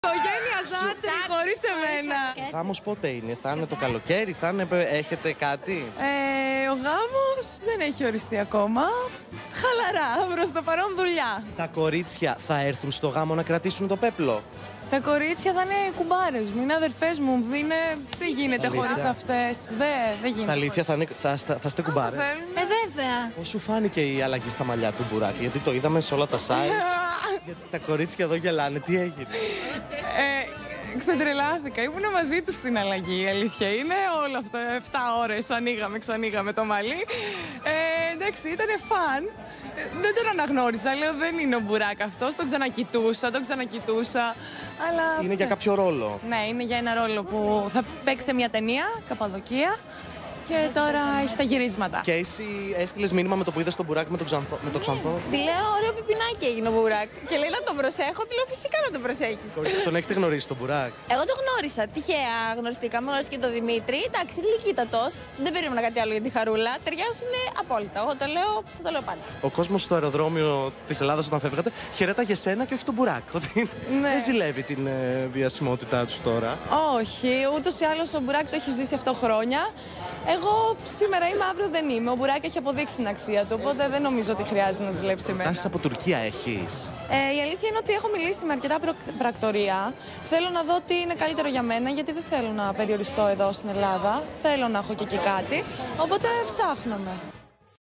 Οικογένεια Ζάτρη χωρίς εμένα. Γάμος πότε είναι, θα είναι το καλοκαίρι, έχετε κάτι? Ο γάμος δεν έχει οριστεί ακόμα. Χαλαρά, προς το παρόν δουλειά. Τα κορίτσια θα έρθουν στο γάμο να κρατήσουν το πέπλο? Τα κορίτσια θα είναι κουμπάρες μου, είναι αδερφές μου, δεν γίνεται χωρίς αυτές. Δεν γίνεται. Στα αλήθεια θα είστε κουμπάρες? Βέβαια. Πώς σου φάνηκε η αλλαγή στα μαλλιά του Μπουράκη? Γιατί το είδαμε σε όλα τα site. Γιατί τα κορίτσια εδώ γελάνε, τι έγινε? Ξετρελάθηκα. Ήμουν μαζί του στην αλλαγή, η αλήθεια είναι. Όλο αυτό, 7 ώρες ξανοίγαμε το μαλλί. Εντάξει, ήταν φαν. Δεν τον αναγνώριζα, λέω δεν είναι ο Μπουράκ αυτός. Τον ξανακοιτούσα. Αλλά... Είναι για κάποιο ρόλο? Ναι, είναι για ένα ρόλο που θα παίξει σε μια ταινία, Καπαδοκία. Και τώρα έχει τα γυρίσματα. Και εσύ έστειλες μήνυμα με το που είδες τον Μπουράκ με το Ξανθό? Τη λέω, ωραίο πιπινάκι έγινε ο Μπουράκ. Και λέει να τον προσέχω, τη λέω φυσικά να τον προσέχεις. Τον έχετε γνωρίσει τον Μπουράκ? Εγώ τον γνώρισα, τυχαία γνωριστήκαμε, γνώρισα και τον Δημήτρη. Εντάξει, γλυκύτατος, δεν περίμενα κάτι άλλο για τη Χαρούλα. Ταιριάζουν απόλυτα. Εγώ το λέω, θα το λέω πάντα. Ο κόσμος στο αεροδρόμιο της Ελλάδας όταν φεύγατε χαιρέταγε σένα και όχι τον Μπουράκ. Ότι δεν ζηλεύει την διασημότητά του τώρα. Όχι, ούτως ή άλλως ο Μπουράκ το έχει ζήσει 7 χρόνια. Εγώ σήμερα είμαι, αύριο δεν είμαι. Ο Μπουράκ έχει αποδείξει την αξία του, οπότε δεν νομίζω ότι χρειάζεται να ζηλέψει εμένα. Προτάσεις από Τουρκία έχεις? Η αλήθεια είναι ότι έχω μιλήσει με αρκετά πρακτορία. Θέλω να δω τι είναι καλύτερο για μένα, γιατί δεν θέλω να περιοριστώ εδώ στην Ελλάδα. Θέλω να έχω και εκεί κάτι, οπότε ψάχνομαι.